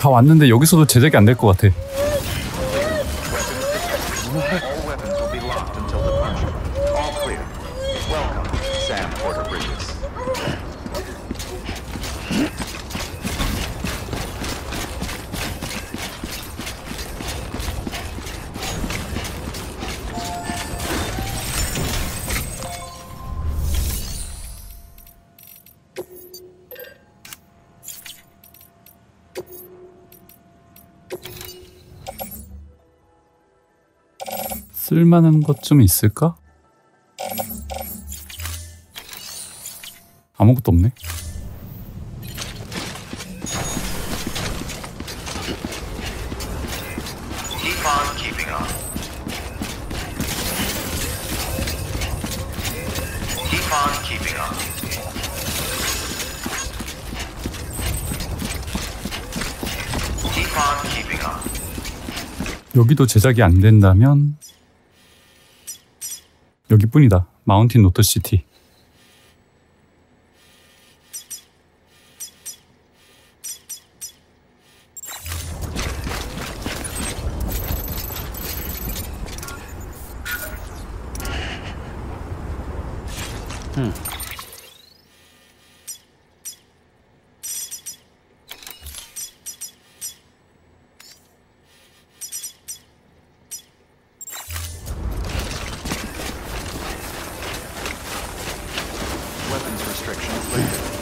다 왔는데 여기서도 제작이 안 될 것 같아. 쓸만한 것 좀 있을까? 아무것도 없네. Keep on keeping on. Keep on keeping on. Keep on keeping on. 여기도 제작이 안 된다면 여기뿐이다. 마운틴 노트시티. Weapons restrictions lifted.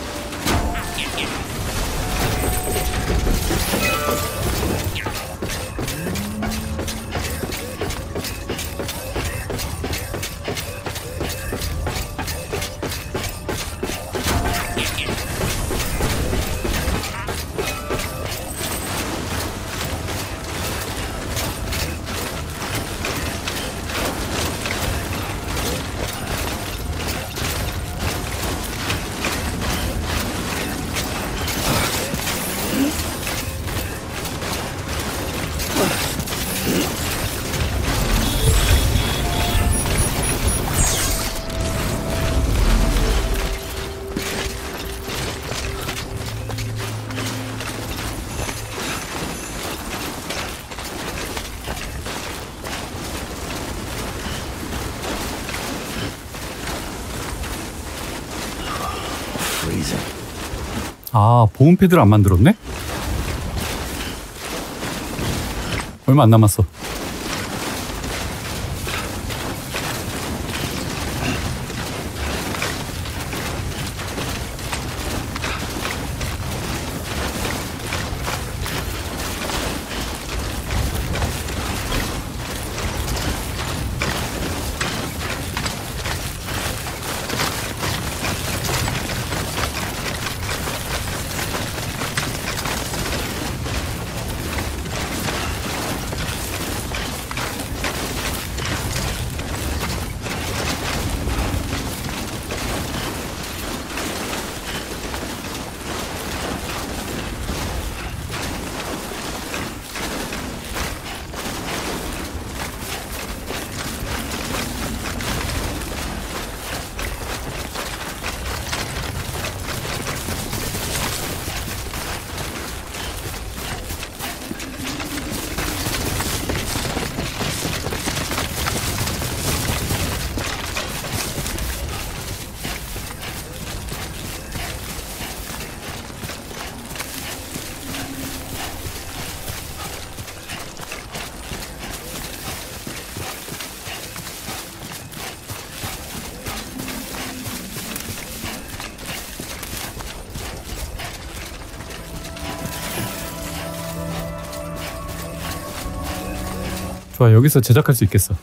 아, 보온 패드를 안 만들었네? 얼마 안 남았어. 좋아, 여기서 제작할 수 있겠어.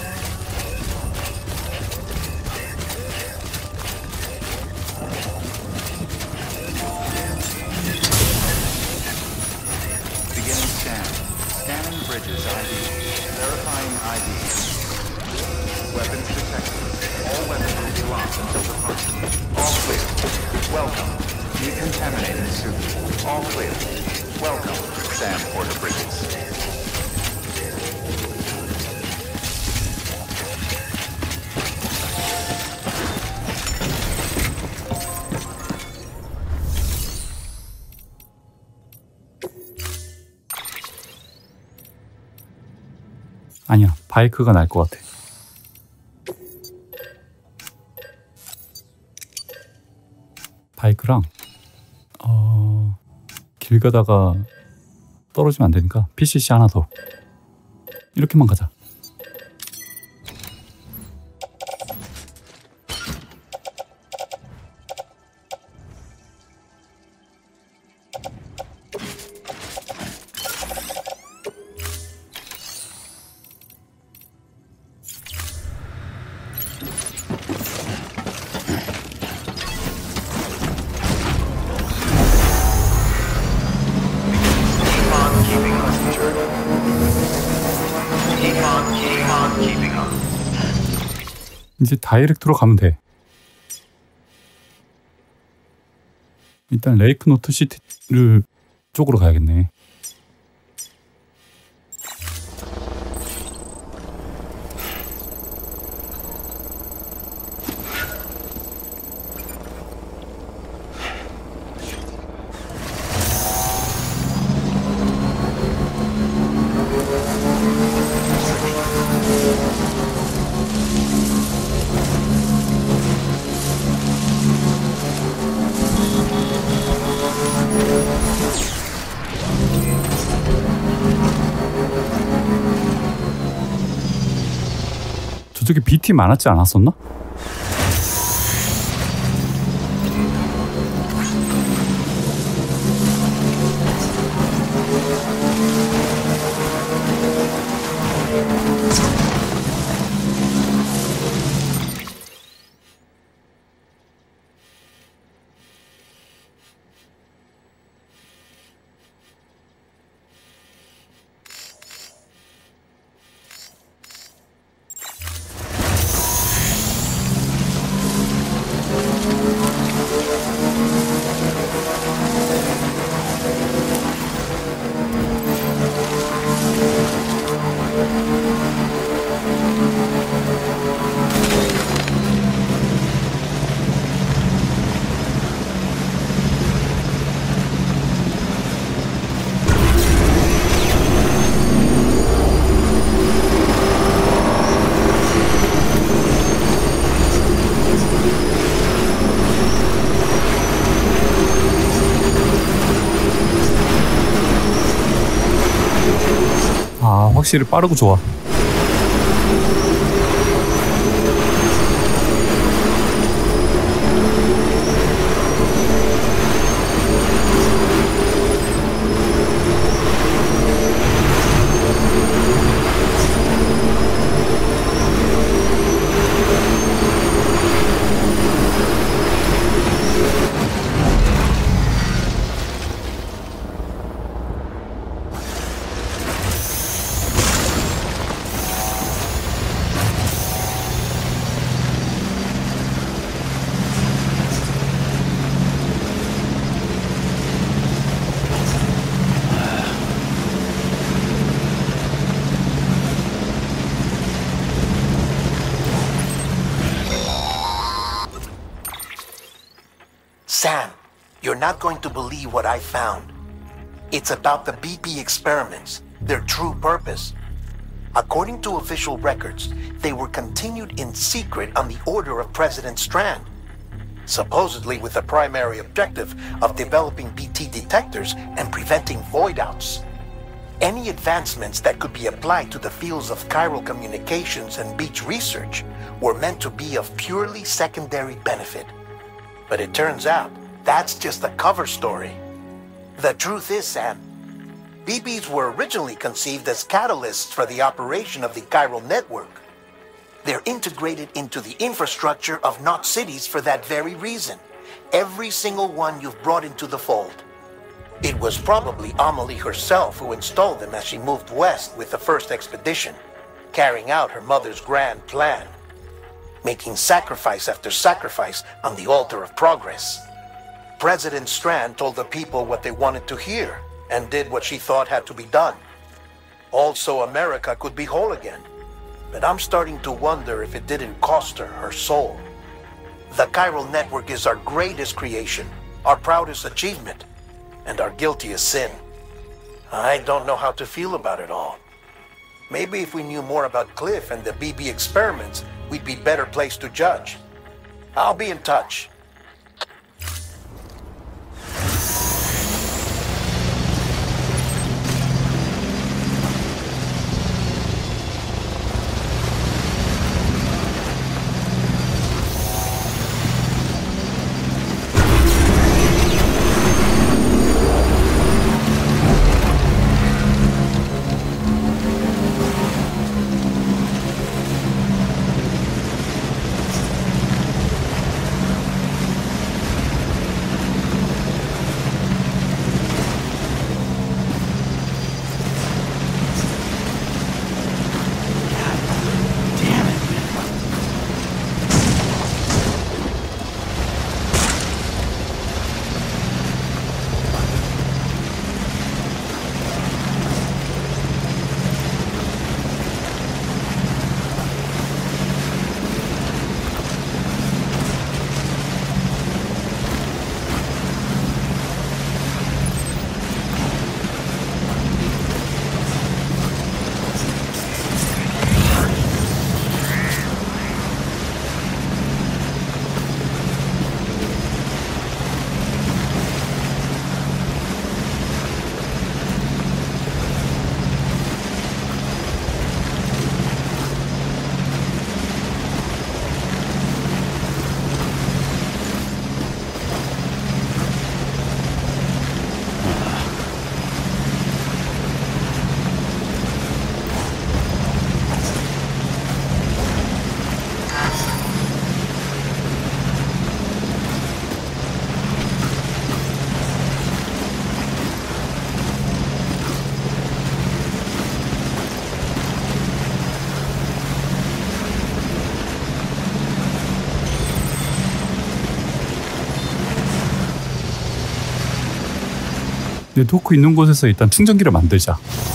Beginning scan. Scanning bridges ID. Verifying ID. Weapons detected. All weapons will be locked until departure. All clear. Welcome. Decontaminating suit. All clear. Welcome, Sam Porter Bridges. 바이크가 나을 것 같아. 바이크랑 길 가다가 떨어지면 안 되니까 PCC 하나 더. 이렇게만 가자. 이제 다이렉트로 가면 돼. 일단 레이크 노트 시티를 쪽으로 가야겠네. 저쪽에 BT 많았지 않았었나? 아, 확실히 빠르고 좋아. Sam, you're not going to believe what I found. It's about the BP experiments, their true purpose. According to official records, they were continued in secret on the order of President Strand, supposedly with the primary objective of developing BT detectors and preventing void-outs. Any advancements that could be applied to the fields of chiral communications and beach research were meant to be of purely secondary benefit. But it turns out, that's just the cover story. The truth is, Sam, BBs were originally conceived as catalysts for the operation of the chiral network. They're integrated into the infrastructure of Knot cities for that very reason. Every single one you've brought into the fold. It was probably Amelie herself who installed them as she moved west with the first expedition, carrying out her mother's grand plan, making sacrifice after sacrifice on the altar of progress. President Strand told the people what they wanted to hear and did what she thought had to be done. Also, America could be whole again. But I'm starting to wonder if it didn't cost her her soul. The chiral network is our greatest creation, our proudest achievement, and our guiltiest sin. I don't know how to feel about it all. Maybe if we knew more about Cliff and the BB experiments, we'd be better placed to judge. I'll be in touch. 도크 있는 곳에서 일단 충전기를 만들자.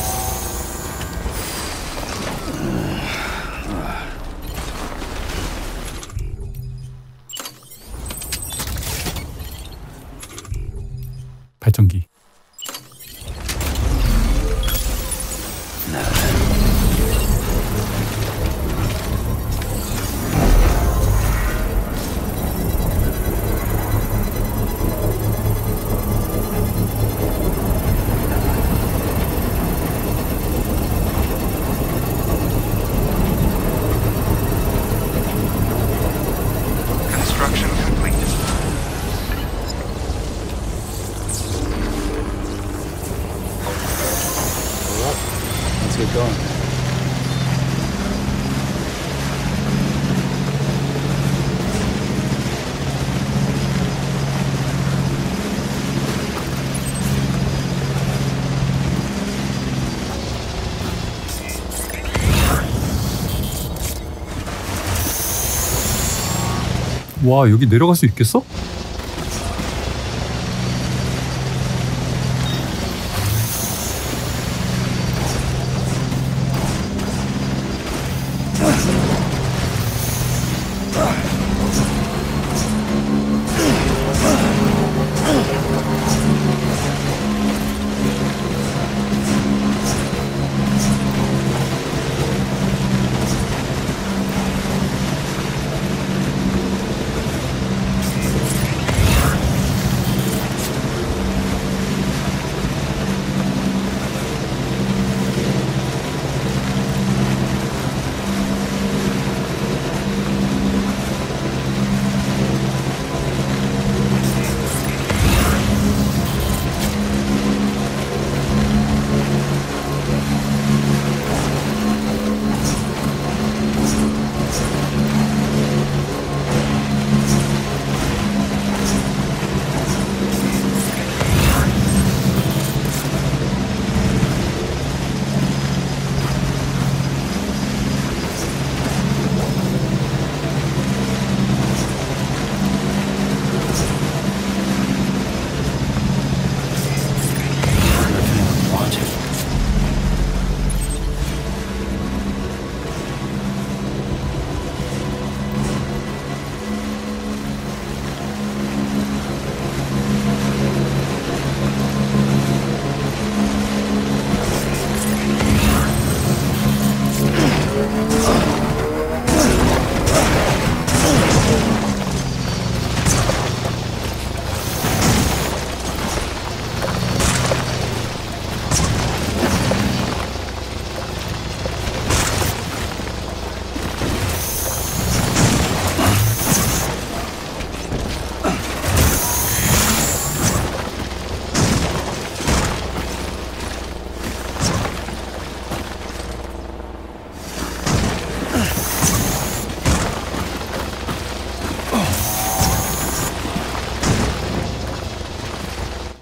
발전기. Construction complete. Let's get going. 와, 여기 내려갈 수 있겠어?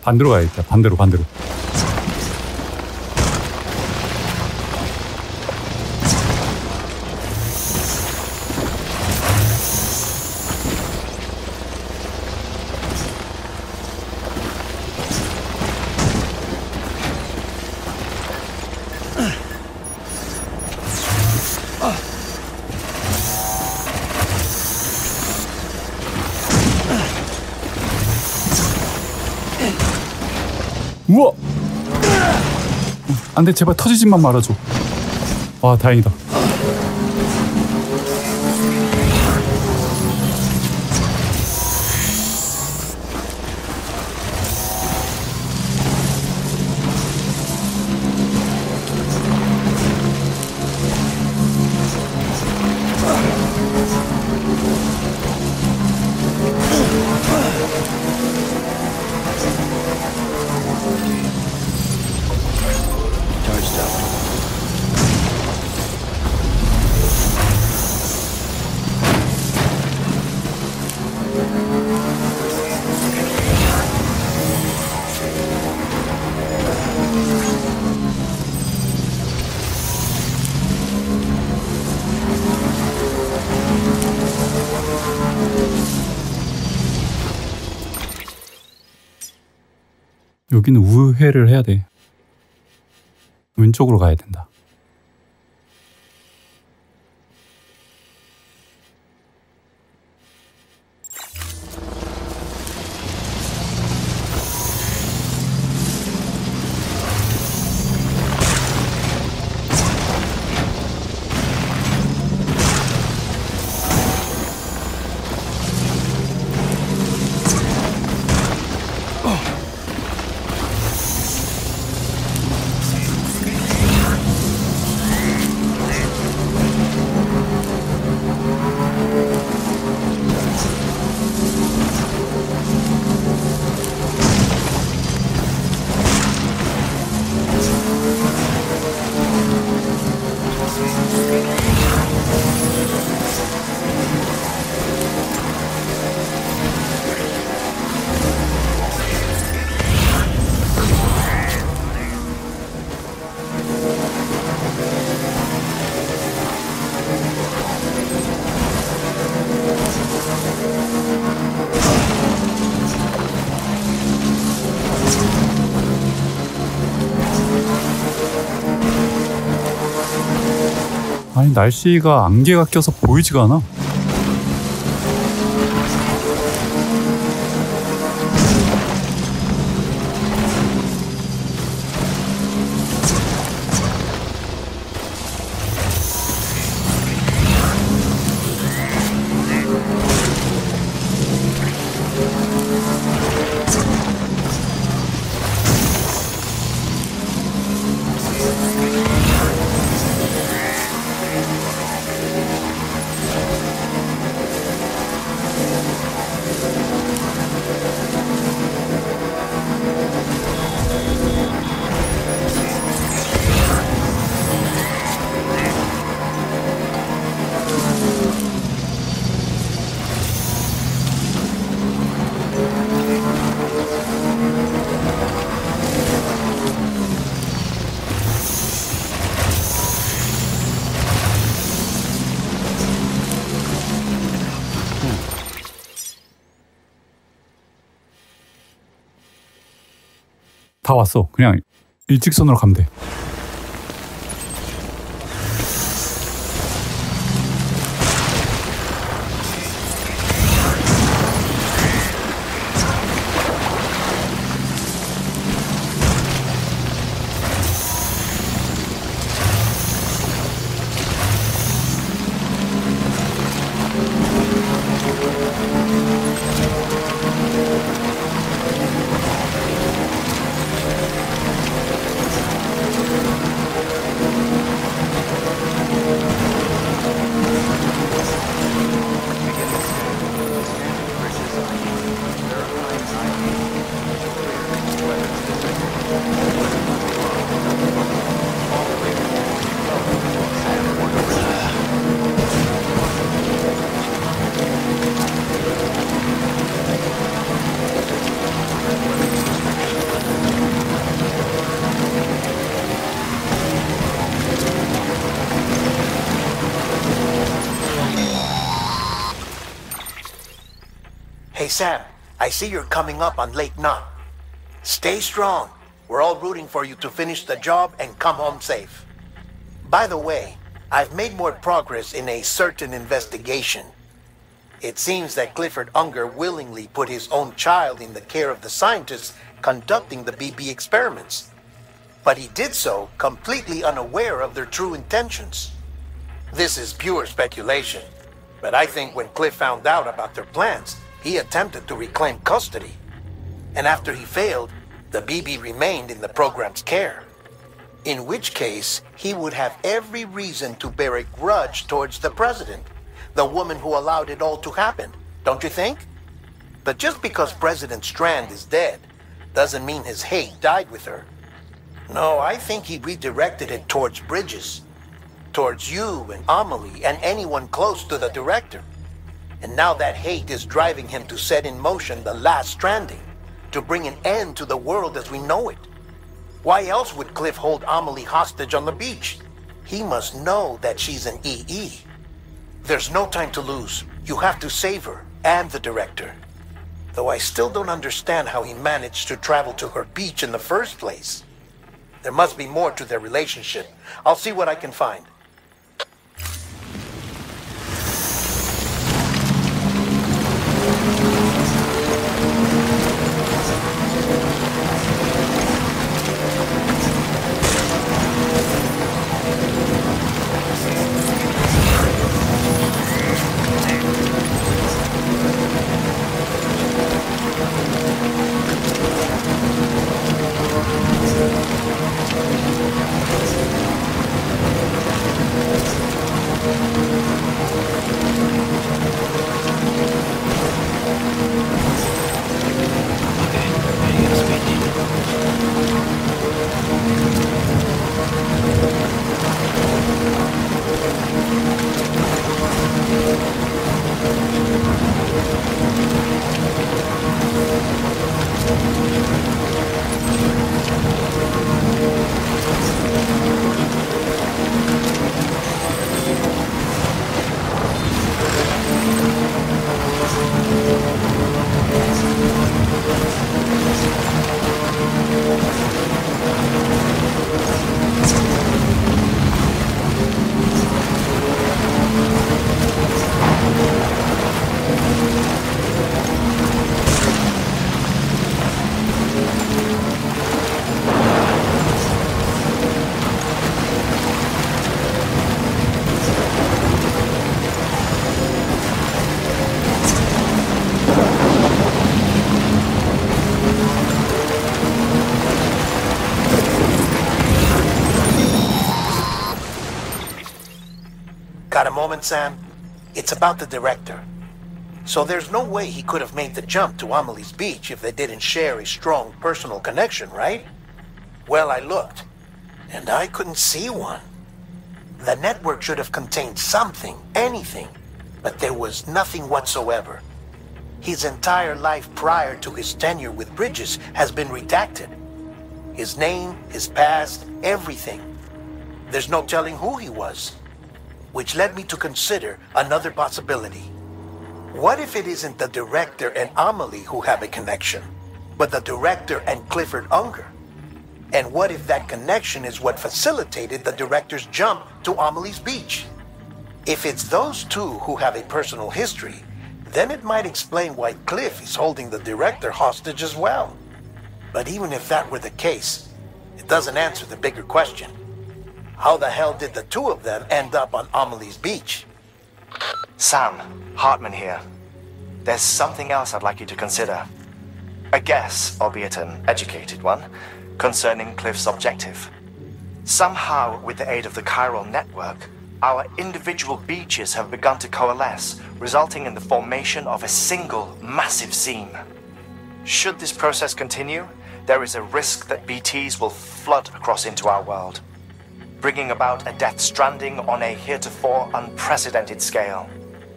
반대로 가야겠다. 반대로. 우와! 안돼, 제발 터지지만 말아줘. 와, 다행이다. Charged up. 여기는 우회를 해야 돼. 왼쪽으로 가야 된다. 아니, 날씨가 안개가 껴서 보이지가 않아. 다 왔어. 그냥 일직선으로 가면 돼. Hey Sam, I see you're coming up on Lake Knot. Stay strong. We're all rooting for you to finish the job and come home safe. By the way, I've made more progress in a certain investigation. It seems that Clifford Unger willingly put his own child in the care of the scientists conducting the BP experiments. But he did so completely unaware of their true intentions. This is pure speculation, but I think when Cliff found out about their plans, he attempted to reclaim custody. And after he failed, the BB remained in the program's care. In which case, he would have every reason to bear a grudge towards the president, the woman who allowed it all to happen, don't you think? But just because President Strand is dead, doesn't mean his hate died with her. No, I think he redirected it towards Bridges, towards you and Amelie and anyone close to the director. And now that hate is driving him to set in motion the last stranding, to bring an end to the world as we know it. Why else would Cliff hold Amelie hostage on the beach? He must know that she's an EE. There's no time to lose. You have to save her and the director. Though I still don't understand how he managed to travel to her beach in the first place. There must be more to their relationship. I'll see what I can find. Got a moment, Sam? It's about the director. So there's no way he could have made the jump to Amelie's beach if they didn't share a strong personal connection, right? Well, I looked, and I couldn't see one. The network should have contained something, anything, but there was nothing whatsoever. His entire life prior to his tenure with Bridges has been redacted. His name, his past, everything. There's no telling who he was. Which led me to consider another possibility. What if it isn't the director and Amelie who have a connection, but the director and Clifford Unger? And what if that connection is what facilitated the director's jump to Amelie's beach? If it's those two who have a personal history, then it might explain why Cliff is holding the director hostage as well. But even if that were the case, it doesn't answer the bigger question. How the hell did the two of them end up on Amelie's beach? Sam, Hartman here. There's something else I'd like you to consider. A guess, albeit an educated one, concerning Cliff's objective. Somehow, with the aid of the chiral network, our individual beaches have begun to coalesce, resulting in the formation of a single massive seam. Should this process continue, there is a risk that BTs will flood across into our world, bringing about a death stranding on a heretofore unprecedented scale.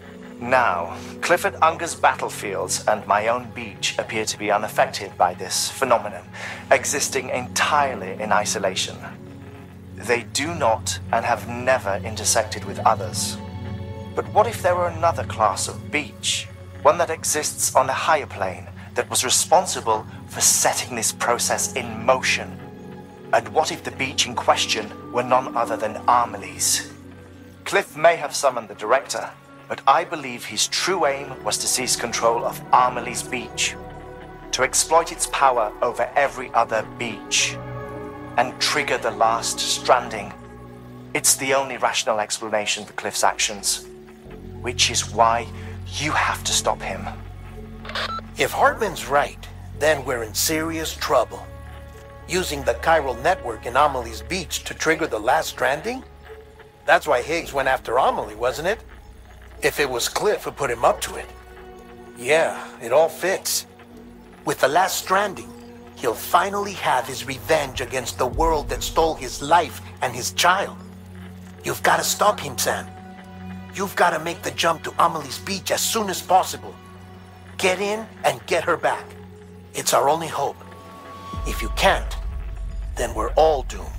Now, Clifford Unger's battlefields and my own beach appear to be unaffected by this phenomenon, existing entirely in isolation. They do not and have never intersected with others. But what if there were another class of beach, One that exists on a higher plane that was responsible for setting this process in motion. And what if the beach in question were none other than Amelie's? Cliff may have summoned the director, but I believe his true aim was to seize control of Amelie's beach, to exploit its power over every other beach, and trigger the last stranding. It's the only rational explanation for Cliff's actions, which is why you have to stop him. If Hartman's right, then we're in serious trouble. Using the chiral network in Amelie's beach to trigger the last stranding? That's why Higgs went after Amelie, wasn't it? If it was Cliff who put him up to it. Yeah, it all fits. With the last stranding, he'll finally have his revenge against the world that stole his life and his child. You've got to stop him, Sam. You've got to make the jump to Amelie's beach as soon as possible. Get in and get her back. It's our only hope. If you can't, then we're all doomed.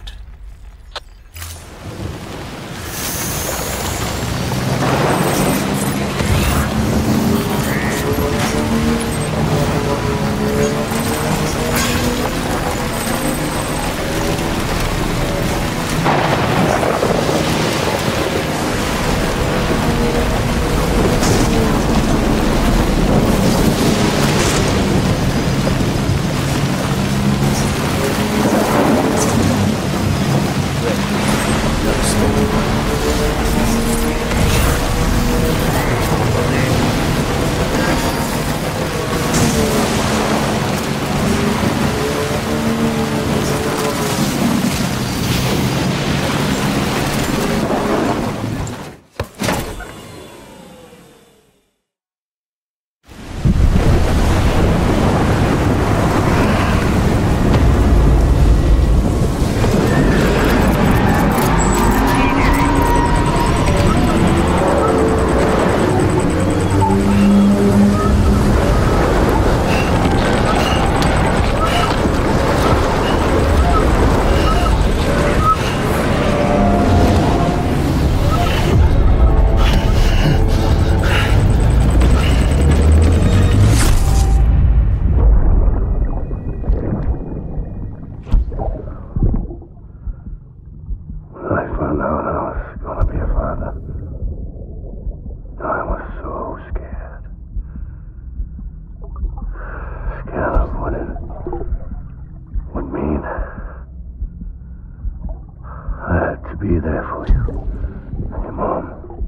Be there for you and your mom,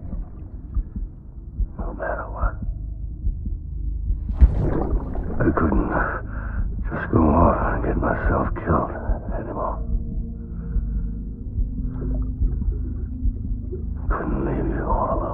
no matter what. I couldn't just go off and get myself killed anymore. Couldn't leave you all alone.